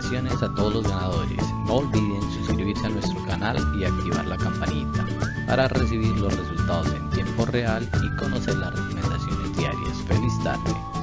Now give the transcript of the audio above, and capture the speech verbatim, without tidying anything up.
Felicitaciones a todos los ganadores. No olviden suscribirse a nuestro canal y activar la campanita para recibir los resultados en tiempo real y conocer las recomendaciones diarias. Feliz tarde.